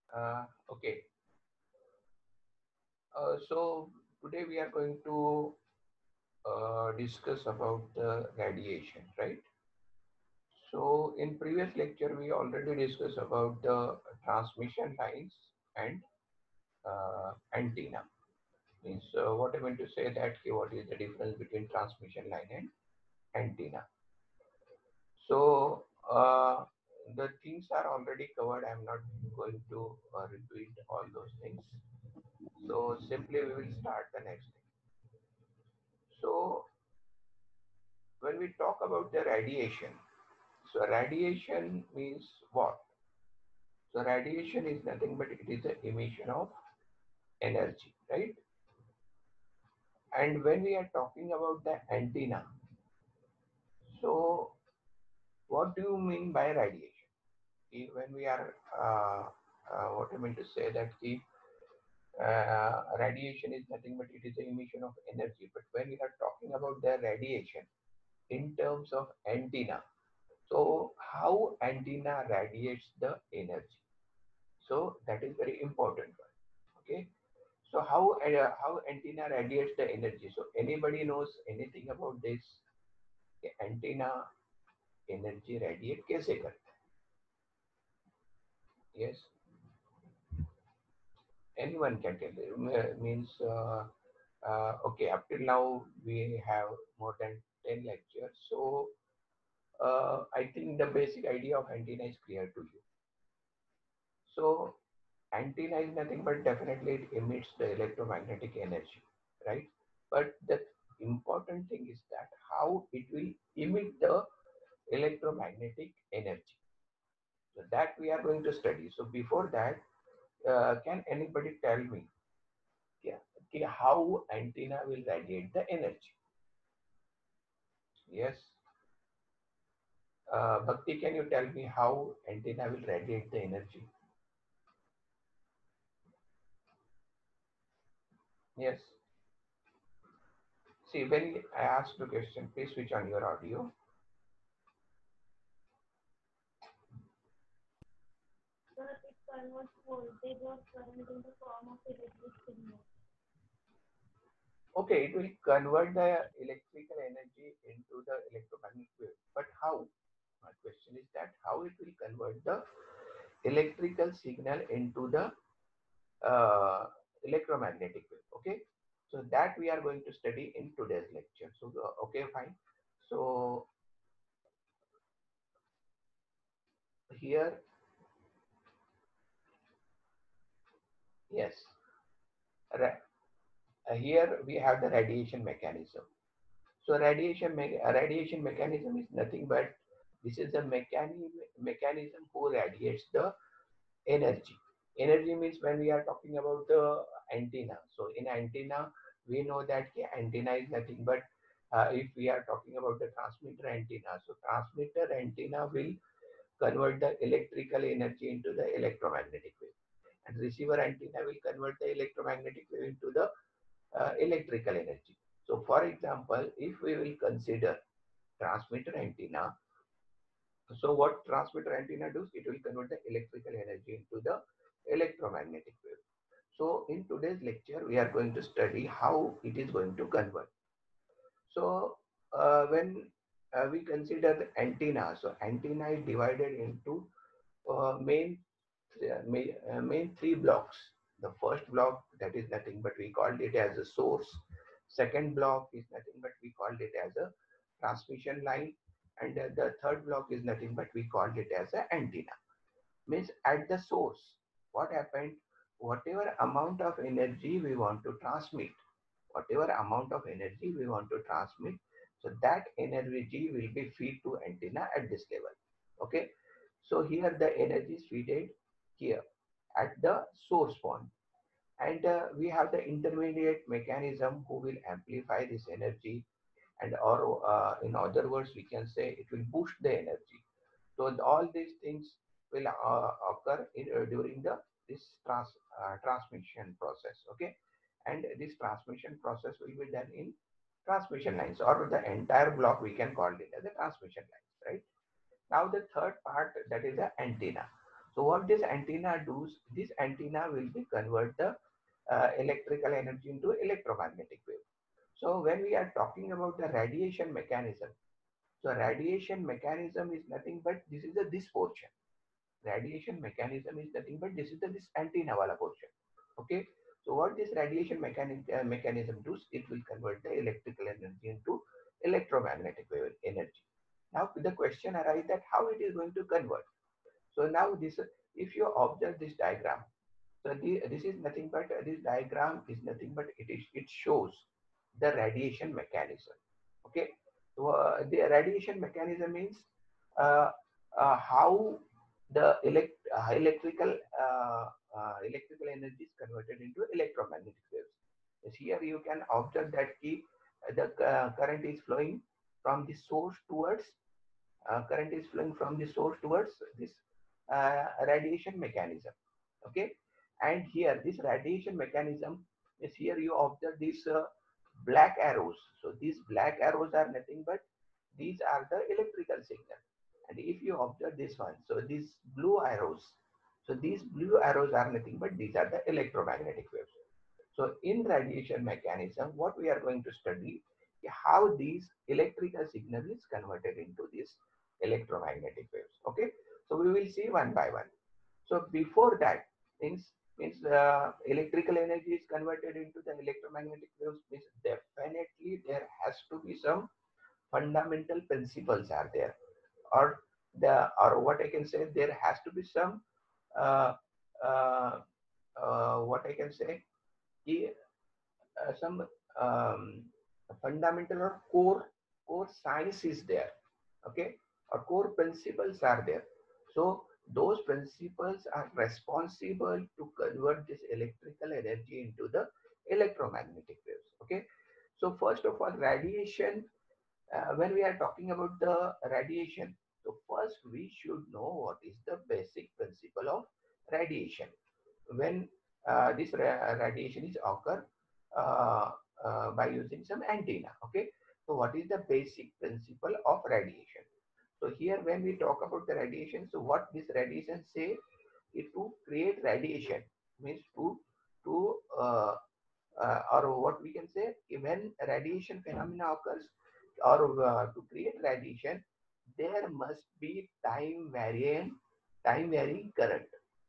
Okay, so today we are going to discuss about the radiation, right? So in previous lecture we already discussed about the transmission lines and antenna. Means what I meant to say that what is the difference between transmission line and antenna. So the things are already covered. I'm not going to repeat all those things. So simply we will start the next thing. So when we talk about the radiation, so radiation means what? So radiation is nothing but it is the emission of energy, right? And when we are talking about the antenna, so what do you mean by radiation? When we are, what I mean to say that radiation is nothing but it is the emission of energy. But when we are talking about the radiation in terms of antenna, so how antenna radiates the energy? So that is very important one. Okay. So how antenna radiates the energy? So anybody knows anything about this? कि antenna energy radiate कैसे करता है? Yes, anyone can tell. Means okay. Up till now we have more than 10 lectures. So I think the basic idea of antenna is clear to you. So antenna is nothing but definitely it emits the electromagnetic energy, right? But the important thing is that how it will emit the electromagnetic energy. So that we are going to study. So before that, can anybody tell me yeah, okay, how antenna will radiate the energy? Yes. Bhakti, can you tell me how antenna will radiate the energy? Yes. See, when I ask the question, please switch on your audio. But it converts voltage or current in the form of electric signal. Okay, it will convert the electrical energy into the electromagnetic wave. But how? My question is that how it will convert the electrical signal into the uh, electromagnetic wave. Okay, so that we are going to study in today's lecture. So okay, fine. So here, yes, here we have the radiation mechanism. So radiation mechanism is nothing but this is the mechanism who radiates the energy. Energy means when we are talking about the antenna. So in antenna, we know that antenna is nothing but if we are talking about the transmitter antenna. So transmitter antenna will convert the electrical energy into the electromagnetic wave, and receiver antenna will convert the electromagnetic wave into the electrical energy. So for example, if we will consider transmitter antenna, so what transmitter antenna does, it will convert the electrical energy into the electromagnetic wave. So in today's lecture, we are going to study how it is going to convert. So when we consider the antenna, so antenna is divided into main three blocks. The first block that is nothing but we called it as a source. Second block is nothing but we called it as a transmission line, and the third block is nothing but we called it as an antenna. Means at the source, what happened? Whatever amount of energy we want to transmit, whatever amount of energy we want to transmit, so that energy will be feed to antenna at this level. Okay, so here the energy is fed here at the source point, and we have the intermediate mechanism who will amplify this energy, and or in other words we can say it will boost the energy. So all these things will occur during the this transmission process. Okay, and this transmission process will be done in transmission lines, or the entire block we can call it as a transmission lines, right? Now the third part, that is the antenna. So what this antenna does, this antenna will be convert the electrical energy into electromagnetic wave. So when we are talking about the radiation mechanism, so radiation mechanism is nothing but this portion. Radiation mechanism is nothing but this antenna wala portion. Okay. So what this radiation mechanism does, it will convert the electrical energy into electromagnetic wave energy. Now the question arises that how it is going to convert. So now this, if you observe this diagram, so this is nothing but this diagram is nothing but it shows the radiation mechanism. Okay, so the radiation mechanism means uh, how the electrical energy is converted into electromagnetic waves. Yes, here you can observe that the current is flowing from the source towards current is flowing from the source towards this radiation mechanism. Okay, and here this radiation mechanism is, here you observe these black arrows. So these black arrows are nothing but these are the electrical signal. And if you observe this one, so these blue arrows, so these blue arrows are nothing but these are the electromagnetic waves. So in radiation mechanism, what we are going to study how these electrical signal is converted into these electromagnetic waves. Okay, so we will see one by one. So before that, means electrical energy is converted into the electromagnetic waves, means definitely there has to be some fundamental principles are there, or or what I can say, there has to be some uh, uh, what I can say, some um, fundamental or core science is there. Okay, or core principles are there. So those principles are responsible to convert this electrical energy into the electromagnetic waves. Okay, so first of all, radiation, when we are talking about the radiation, so first we should know what is the basic principle of radiation. When this radiation is occur uh, by using some antenna. Okay, so what is the basic principle of radiation? So here when we talk about the radiation, so what this radiation say is to create radiation, means to or what we can say, when radiation phenomena occurs, or to create radiation, there must be time varying current.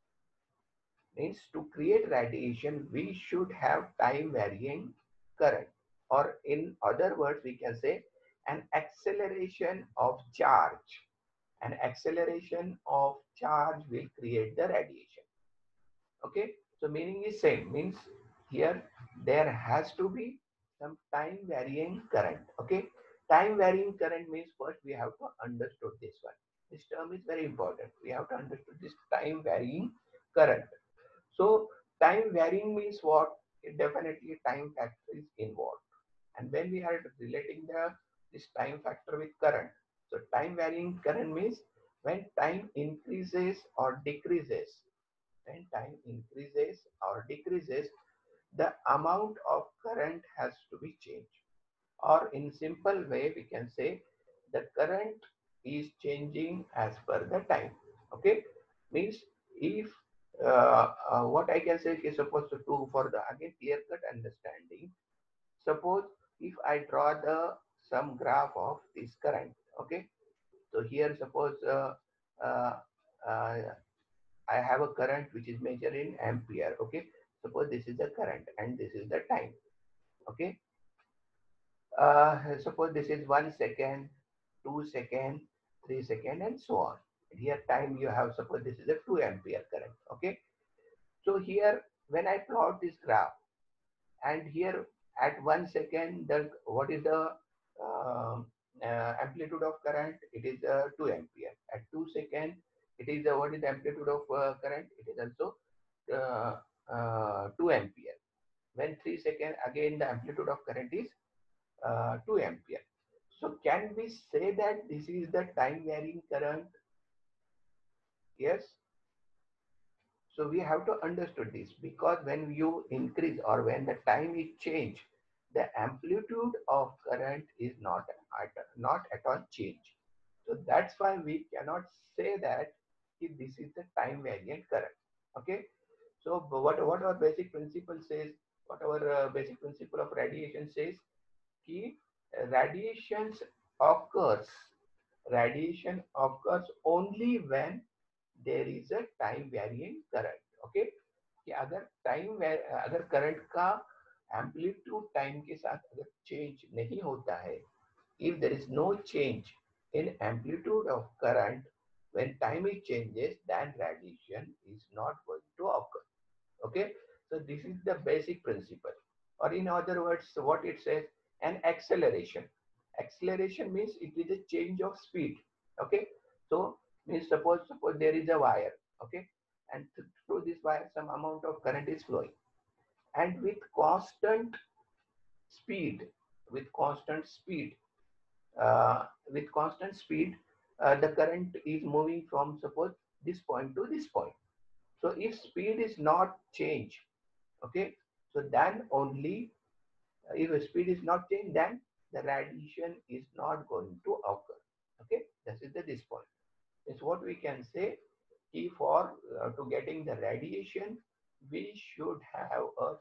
Means to create radiation, we should have time varying current, or in other words, we can say an acceleration of charge. An acceleration of charge will create the radiation. Okay, so meaning is same, means here there has to be some time varying current. Okay, time varying current means first we have to understood this one. This term is very important. We have to understood this time varying current. So time varying means what? It definitely time factor is involved. And when we are relating this time factor with current, so time varying current means when time increases or decreases, when time increases or decreases, the amount of current has to be changed. Or in simple way, we can say the current is changing as per the time. Okay, means if what I can say is supposed to do for the again clear cut understanding. Suppose if I draw the some graph of this current. Okay, so here suppose uh, uh, I have a current which is measured in ampere. Okay, suppose this is the current and this is the time. Okay, suppose this is 1 second, 2 second, 3 second, and so on. Here time you have, suppose this is a 2 ampere current. Okay, so here when I plot this graph, and here at 1 second, the what is the amplitude of current? It is 2 ampere. At 2 second, it is what is the amplitude of current? It is also 2 ampere. When 3 second, again the amplitude of current is 2 ampere. So can we say that this is the time varying current? Yes. So we have to understood this, because when you increase or when the time is change, the amplitude of current is not at all change. So that's why we cannot say that this is the time variant current. Okay. So what our basic principle says, what our basic principle of radiation says, कि radiations occurs, radiation occurs only when there is a time varying current. Okay. कि अगर current का amplitude time के साथ अगर change नहीं होता है, if there is no change in amplitude of current when time it changes, then radiation is not going to occur. Okay, so this is the basic principle, or in other words what it says, an acceleration. Acceleration means it is a change of speed. Okay, so means suppose there is a wire. Okay, and through this wire some amount of current is flowing, and speed with constant speed with constant speed, the current is moving from suppose this point to this point. So if speed is not changed, okay, so then only if speed is not changed, then the radiation is not going to occur. Okay, this point. It's what we can say. If for to getting the radiation, we should have a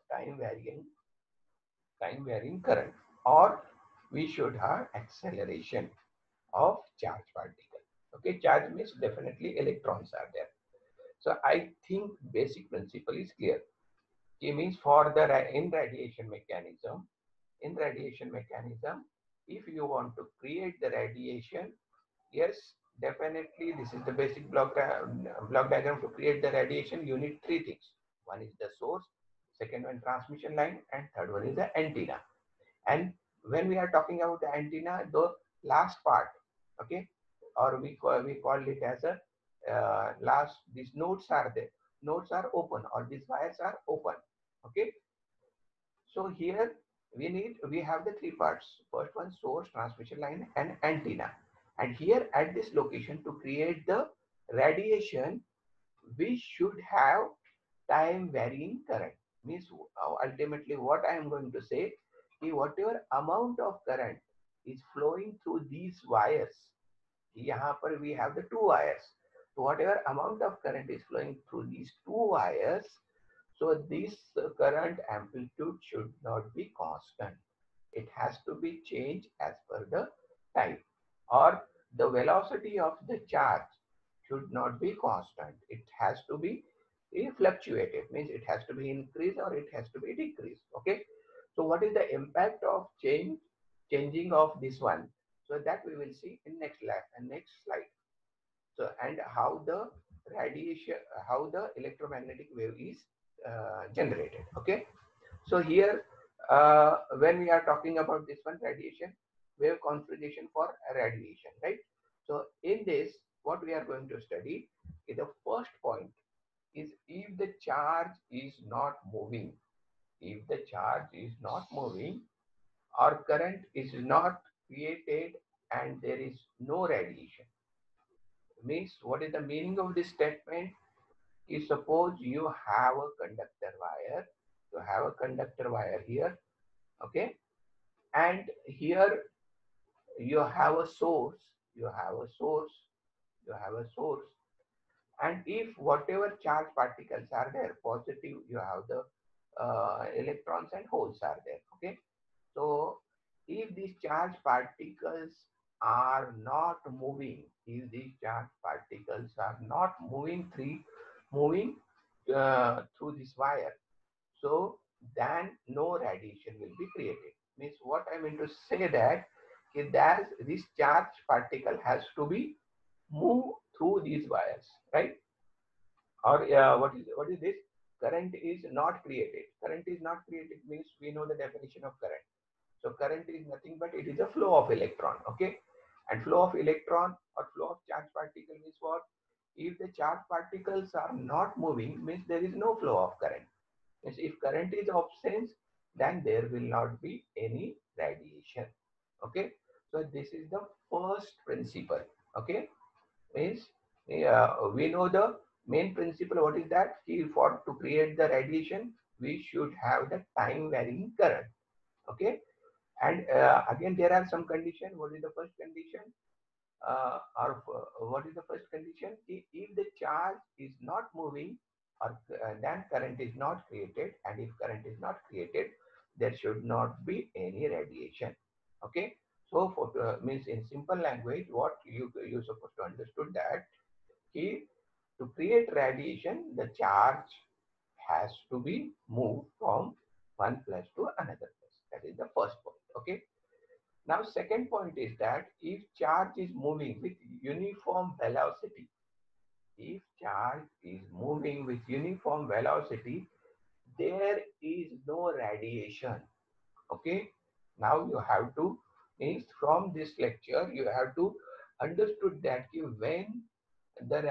time varying current, or we should have acceleration of charge particle. Okay, charge means definitely electrons are there. So I think basic principle is clear. It means for the in radiation mechanism, if you want to create the radiation, yes, definitely this is the basic block diagram. To create the radiation, you need three things. One is the source, second one transmission line, and third one is the antenna. And when we are talking about the antenna, the last part, okay, or we call it as a last, these nodes are there, nodes are open, or these wires are open. Okay, so here we have the three parts. First one, source, transmission line, and antenna. And here at this location, to create the radiation, we should have time varying current. Means ultimately what I am going to say is whatever amount of current is flowing through these wires, यहाँ पर we have the two wires. So whatever amount of current is flowing through these two wires, so this current amplitude should not be constant. It has to be changed as per the time, or the velocity of the charge should not be constant. It has to be fluctuated, means it has to be increased or it has to be decreased. Okay, so what is the impact of changing of this one? So that we will see in next slide. So and how the radiation, how the electromagnetic wave is generated. Okay, so here when we are talking about this one, radiation wave configuration for radiation, right? So in this, what we are going to study is the first point is, if the charge is not moving, if the charge is not moving, or current is not created, and there is no radiation, means what is the meaning of this statement? Is suppose you have a conductor wire, you have a conductor wire here, okay, and here you have a source, you have a source, you have a source, and if whatever charge particles are there, positive, you have the electrons and holes are there. Okay, so if these charge particles are not moving, if these charge particles are not moving through this wire, so then no radiation will be created. Means what I mean to say that this charge particle has to be moved through these wires, right? Or what is this? Current is not created. Current is not created means we know the definition of current. So current is nothing but it is a flow of electron. Okay, and flow of electron or flow of charge particle means what? If the charge particles are not moving, means there is no flow of current. Means if current is absent, then there will not be any radiation. Okay, so this is the first principle. Okay, means we know the main principle. What is that? For to create the radiation, we should have the time varying current. Okay, and again there are some conditions. What is the first condition? what is the first condition? If the charge is not moving, or then current is not created, and if current is not created, there should not be any radiation. Okay. So for means in simple language, what you supposed to understood that to create radiation, the charge has to be moved from one place to another place. That is the first point. Okay. Now, second point is that if charge is moving with uniform velocity, if charge is moving with uniform velocity, there is no radiation. Okay. Now you have to, means from this lecture, you have to understood that when the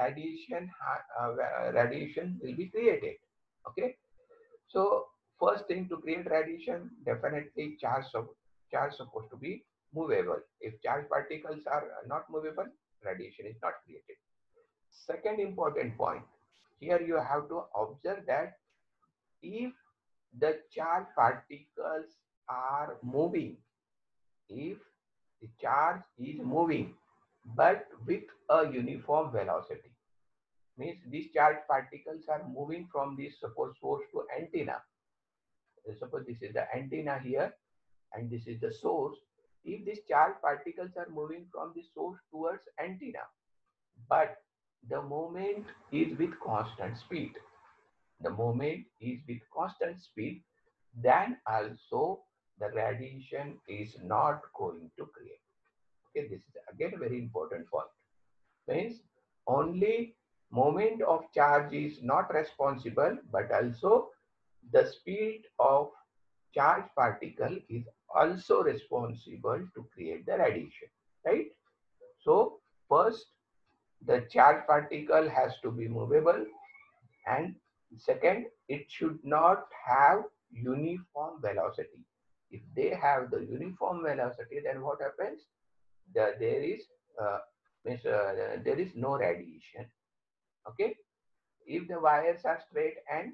radiation will be created. Okay. So first thing, to create radiation, definitely charge supposed to be movable. If charge particles are not movable, radiation is not created. Second important point, here you have to observe that if the charge particles are moving, if the charge is moving but with a uniform velocity, means these charge particles are moving from this suppose source to antenna. Suppose this is the antenna here and this is the source. If these charged particles are moving from the source towards antenna, but the movement is with constant speed, the movement is with constant speed, then also the radiation is not going to create. Okay, this is again a very important point. Means only moment of charge is not responsible, but also the speed of charge particle is also responsible to create the radiation, right? So first, the charge particle has to be movable, and second, it should not have uniform velocity. If they have the uniform velocity, then what happens? There is uh, there is no radiation. Okay. If the wires are straight and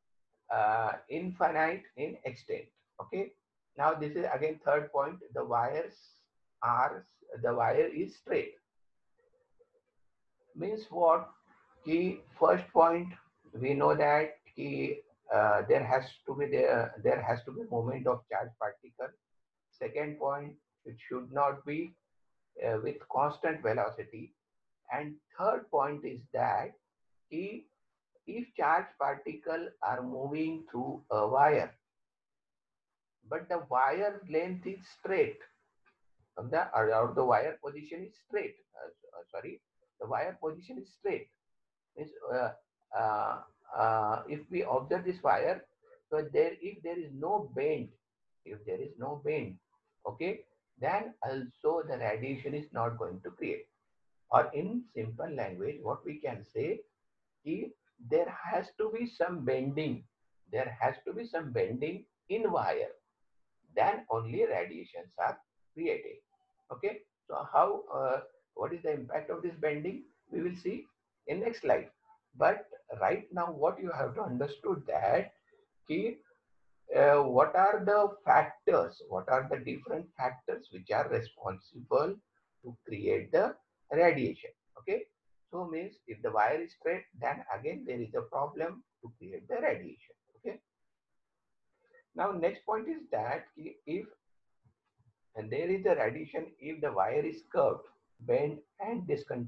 infinite in extent. Okay. Now this is again third point. Are the wire is straight. Means what? Key first point, we know that there has to be movement of charge particle. Second point, it should not be with constant velocity. And third point is that if charge particle are moving through a wire, but the wire length is straight, or the wire position is straight. Sorry, the wire position is straight. Means, uh, if we observe this wire, so if there is no bend, if there is no bend, okay, then also the radiation is not going to create. Or in simple language, what we can say is there has to be some bending. There has to be some bending in wire, then only radiations are created. Okay, so what is the impact of this bending, we will see in next slide. But right now what you have to understood that what are the factors, what are the different factors which are responsible to create the radiation. Okay, so means if the wire is straight, then again there is a problem to create the radiation. Okay, now next point is that if and there is a radiation if the wire is curved, bent and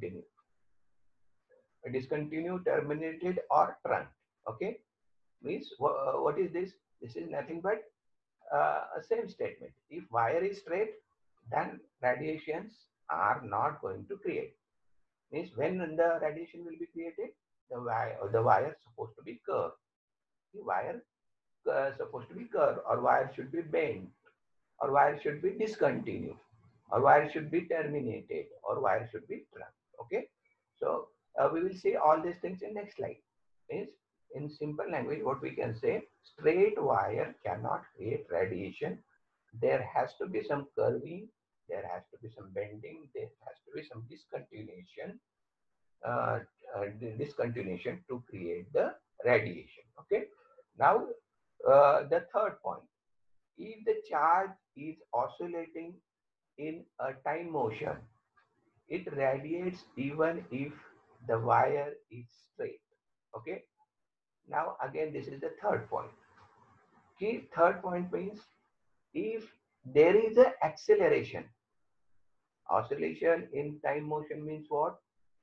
discontinued, terminated or trunked. Okay, means what is this? This is nothing but a same statement. If wire is straight, then radiations are not going to create. Means when the radiation will be created, the wire supposed to be curved. The wire supposed to be curved, or wire should be bent, or wire should be discontinued, or wire should be terminated, or wire should be trunked. Okay, so we will see all these things in next slide. Means in simple language, what we can say, straight wire cannot create radiation. There has to be some curving, there has to be some bending, there has to be some discontinuation, uh, discontinuation to create the radiation. Okay, now the third point, if the charge is oscillating in a time motion, it radiates even if the wire is straight. Okay. Now again, this is the third point. Okay, third point means if there is a acceleration, oscillation in time motion means what?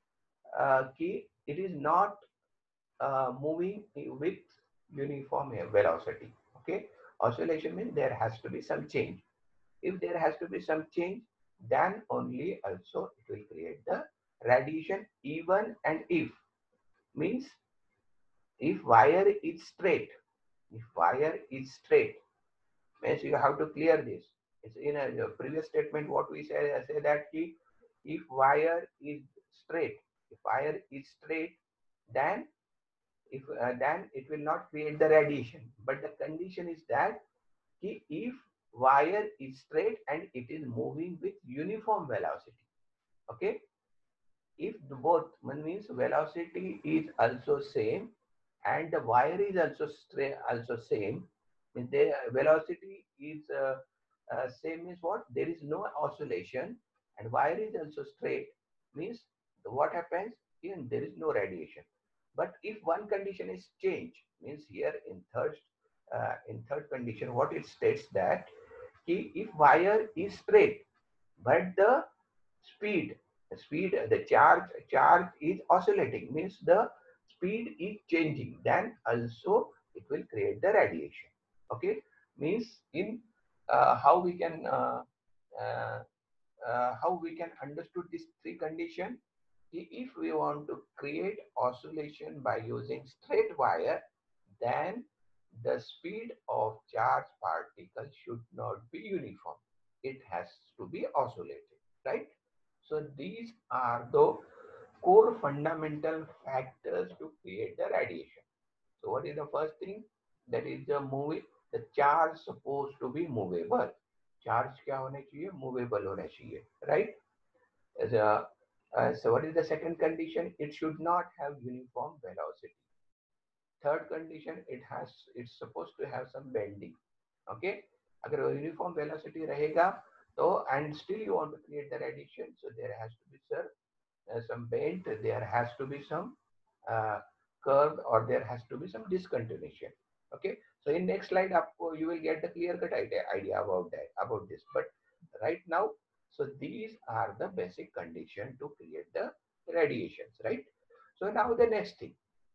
It is not moving with uniform velocity. Okay, oscillation means there has to be some change. If there has to be some change, then only also it will create the radiation. Even and if means if wire is straight, if wire is straight means you have to clear this. It's in a previous statement what we say that key, if wire is straight, if wire is straight, then if then it will not create the radiation. But the condition is that if wire is straight and it is moving with uniform velocity. Okay, if both means velocity is also same and the wire is also straight also same, means the velocity is same means what, there is no oscillation and wire is also straight means what happens, even there is no radiation. But if one condition is changed means here in third condition what it states that if wire is straight but the speed the charge is oscillating means the speed is changing, then also it will create the radiation. Okay, means in how we can uh, how we can understood these three condition. If we want to create oscillation by using straight wire, then the speed of charged particle should not be uniform, it has to be oscillated, right? So these are the core fundamental factors to create the radiation. So what is the first thing? That is the moving, the charge supposed to be movable. Charge क्या होना चाहिए? Movable होना चाहिए, right? As a, so what is the second condition? It should not have uniform velocity. Third condition, it's supposed to have some bending. Okay, अगर uniform velocity रहेगा तो and still you want to create the radiation, so there has to be some bend, there has to be some uh, curve, or there has to be some discontinuation. Okay, so in next slide आपको you will get the clear cut idea about that, about this. But right now, so these are the basic condition to create the radiations, right? So now the next thing,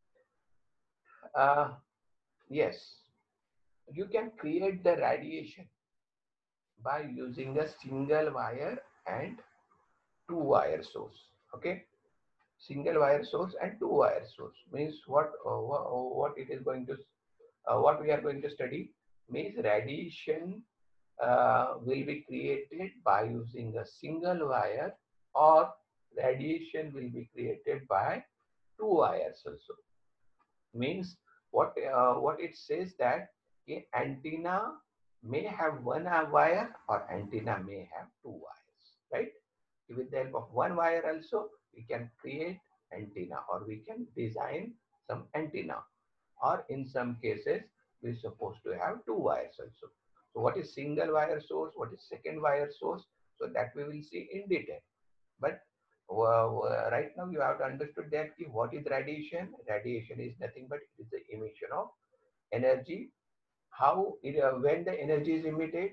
uh, yes, you can create the radiation by using a single wire and two wire source. Okay, single wire source and two wire source means what it is going to what we are going to study means radiation will be created by using a single wire, or radiation will be created by two wires also. Means what it says that a antenna may have one wire or antenna may have two wires, right? With the help of one wire also we can create antenna, or we can design some antenna, or in some cases we're supposed to have two wires also. So what is single wire source, what is second wire source, so that we will see in detail. But right now you have to understood that what is radiation. Radiation is nothing but it is the emission of energy. How it, when the energy is emitted,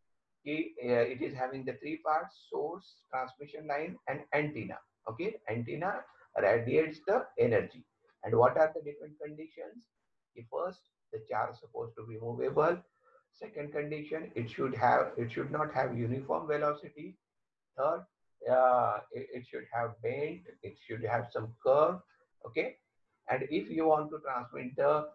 it is having the three parts: source, transmission line, and antenna. Okay, antenna radiates the energy. And what are the different conditions? The first, the charge supposed to be movable. Second condition, it should not have uniform velocity. Third, it should have bend, it should have some curve. Okay, and if you want to transmit the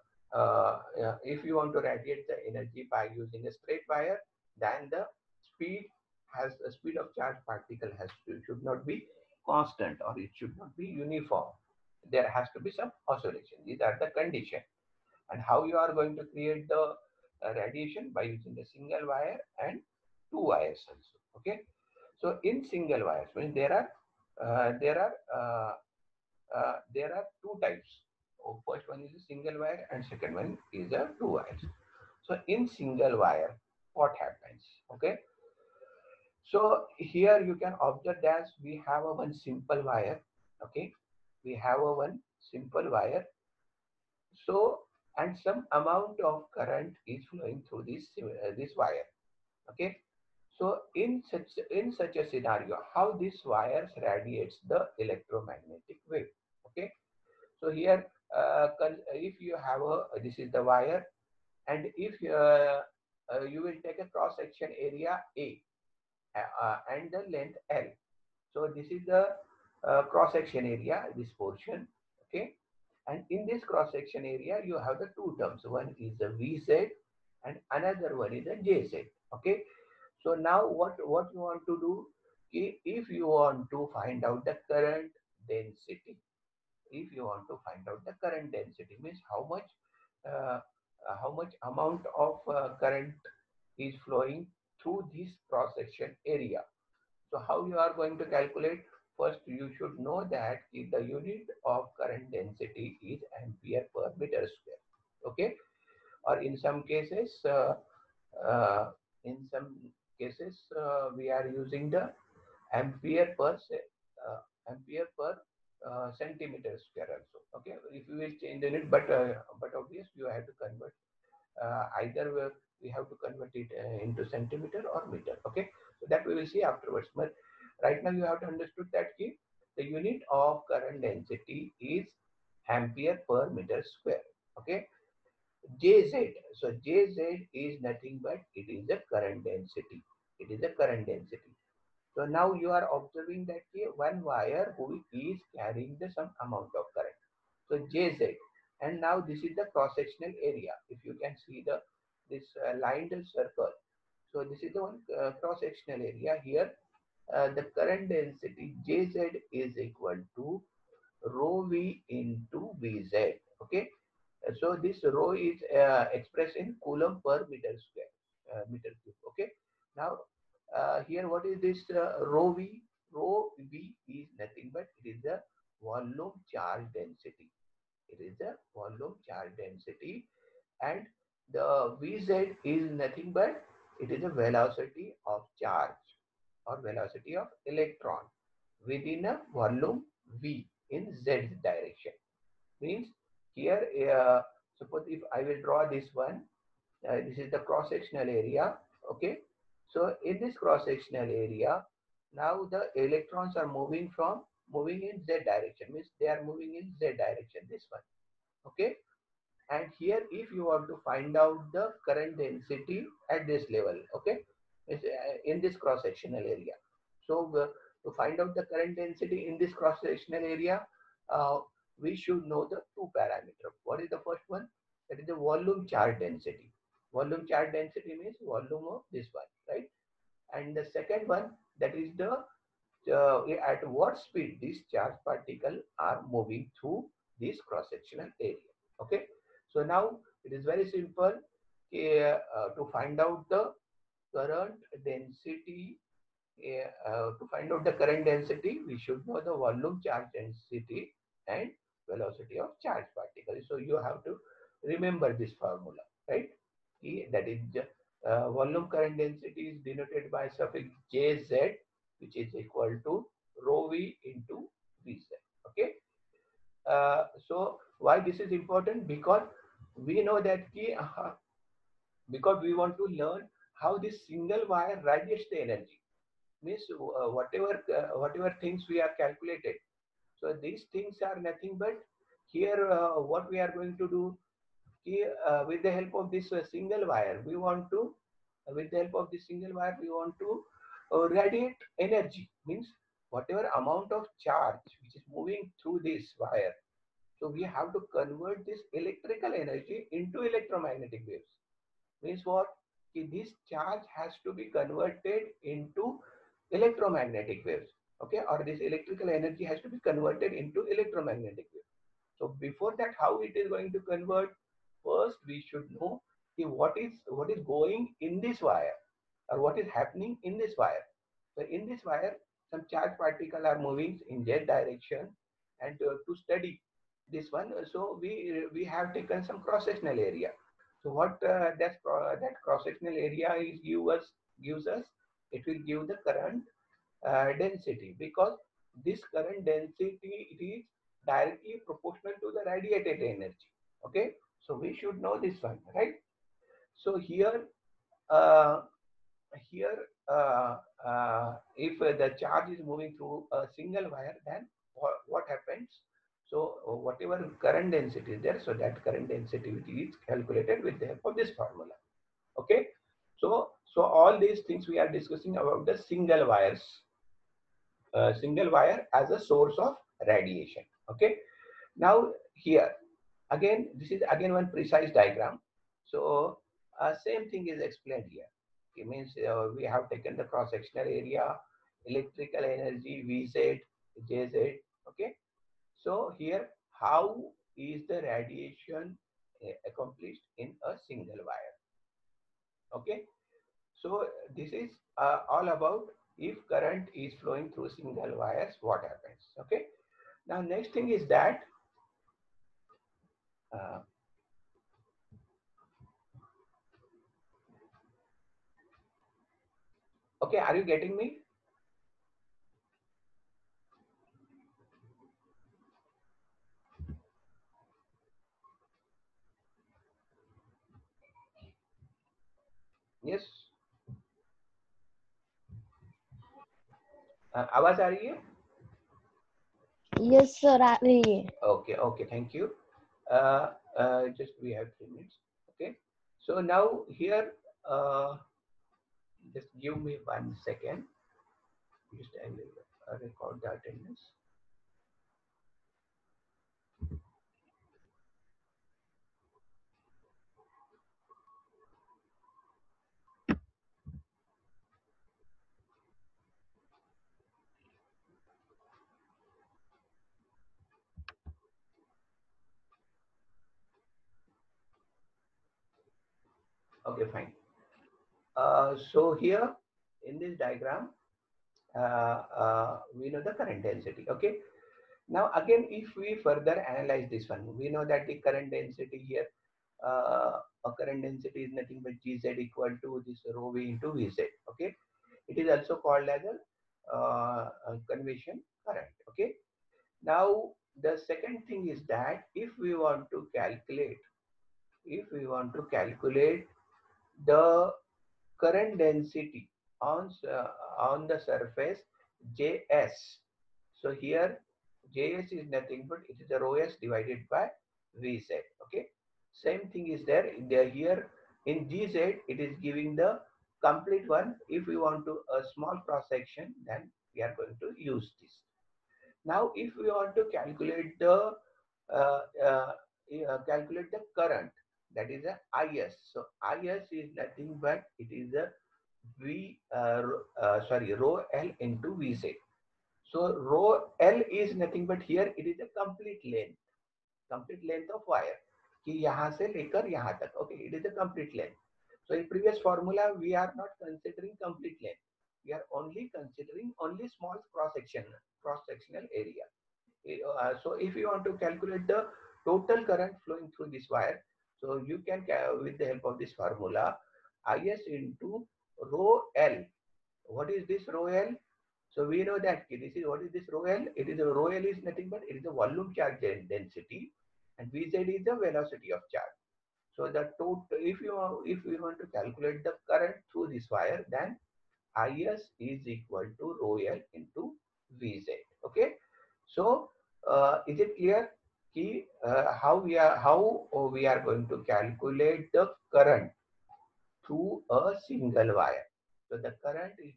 if you want to radiate the energy by using a straight wire, then the speed the speed of charge particle should not be constant, or it should not be uniform. There has to be some oscillation. These are the condition. And how you are going to create the radiation? By using a single wire and two wires also. Okay, so in single wires means uh, there are uh, there are two types. First one is a single wire and second one is a two wires. So in single wire, what happens? Okay, So here you can observe that we have a one simple wire. Okay, we have a one simple wire. So and some amount of current is flowing through this wire. Okay, so in such a scenario, how this wires radiates the electromagnetic wave. Okay, so here if you have a this is the wire, and if you will take a cross section area A and the length L. So this is the cross section area, this portion. Okay, and in this cross section area you have the two terms. One is the Vz and another one is the Jz. Okay, so now what you want to do, if you want to find out the current density, if you want to find out the current density means uh, how much amount of current is flowing through this cross section area. So how you are going to calculate? First, you should know that if the unit of current density is ampere per meter square. Okay, or uh, in some cases we are using the ampere uh, ampere per centimeter square also. Okay, if you will change the unit, but obviously you have to convert either we have to convert it into centimeter or meter. Okay, so that we will see afterwards. But right now you have to understood that the unit of current density is ampere per meter square. Okay, Jz. So Jz is nothing but it is the current density. It is the current density. So now you are observing that one wire who is carrying the some amount of current. So Jz, and now this is the cross sectional area. If you can see this lined circle. So this is the one cross sectional area here. The current density Jz is equal to rho v into Vz. Okay. So this rho is expressed in coulomb per meter square, meter cube. Okay. Now here what is this rho v? Rho v is nothing but it is the volume charge density. It is the volume charge density, and the Vz is nothing but it is the velocity of charge or velocity of electron within a volume V in Z direction. Means here, suppose if I will draw this one, this is the cross sectional area. Okay, so in this cross sectional area, now the electrons are moving in Z direction. Means they are moving in Z direction. This one. Okay, and here if you want to find out the current density at this level. Okay, in this cross sectional area. So to find out the current density in this cross sectional area, uh, we should know the two parameters. What is the first one? That is the volume charge density. Volume charge density means volume of this one, right? And the second one, that is the at what speed these charged particles are moving through this cross-sectional area. Okay, so now it is very simple to find out the current density. To find out the current density, we should know the volume charge density and velocity of charged particles. So you have to remember this formula, right? That is volume current density is denoted by suffix Jz, which is equal to rho v into Vz. Okay. So why this is important? Because we know that because we want to learn how this single wire radiates the energy. Means whatever things we are calculated. So these things are nothing but here what we are going to do here with the help of this single wire. We want to with the help of this single wire we want to radiate energy. Means whatever amount of charge which is moving through this wire. So we have to convert this electrical energy into electromagnetic waves. Means what? This charge has to be converted into electromagnetic waves. Okay, or this electrical energy has to be converted into electromagnetic waves. So before that, how it is going to convert? First, we should know what is going in this wire or what is happening in this wire. So in this wire, some charged particles are moving in z direction, and to study this one, so we have taken some cross sectional area. So what that cross sectional area is gives us It will give the current density, because this current density, it is directly proportional to the radiated energy. Okay, so we should know this one, right? So uh, here if the charge is moving through a single wire, then what happens? So whatever current density is there, so that current density is calculated with the help of this formula. Okay, so all these things we are discussing about the single wire as a source of radiation. Okay, now here again, this is again one precise diagram. So same thing is explained here. It means we have taken the cross sectional area, electrical energy, Vz, Jz. Okay, so here how is the radiation accomplished in a single wire? Okay, so this is all about if current is flowing through single wires, what happens? Okay, now next thing is that uh, okay, are you getting me? Yes, आवाज आ रही है? Yes sir आ रही है. Okay, okay, thank you. Just we have 3 minutes. Okay, so now here, uh, just give me 1 second. Just I will record the attendance. Okay, fine. So here in this diagram, we know the current density. Okay. Now again, if we further analyze this one, we know that the current density here, a current density is nothing but Gz equal to this rho V into Vz. Okay. It is also called as a convection current. Okay. Now the second thing is that if we want to calculate the current density on the surface Js. So here Js is nothing but it is a rho s divided by Vz. Okay. Same thing is there here in Gz, it is giving the complete one. If we want to a small cross section, then we are going to use this. Now, if we want to uh, uh, calculate the current, that is a Is. So Is is nothing but it is a rho L into Vz. So rho L is nothing but here it is a complete length of wire. कि यहाँ से लेकर यहाँ तक. Okay, it is a complete length. So in previous formula we are not considering complete length. We are only considering only small cross sectional area. So if you want to calculate the total current flowing through this wire, so you can with the help of this formula, Is into rho L. What is this rho L? So we know that this is what is this rho L? It is a rho L is nothing but it is a volume charge density, and Vz is the velocity of charge. So the total, if you want to calculate the current through this wire, then Is is equal to rho L into Vz. Okay. So is it clear? How we are going to calculate the current through a single wire. So the current is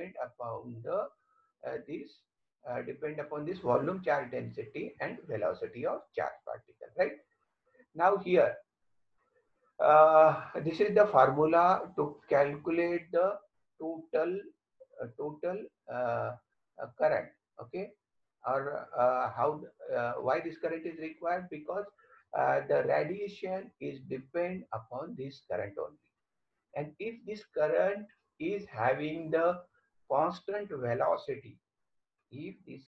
depend upon this volume charge density and velocity of charge particle. Right. Now here, this is the formula to calculate the total current. Okay, or why this current is required? Because the radiation is depend upon this current only. And if this current is having the constant velocity, if this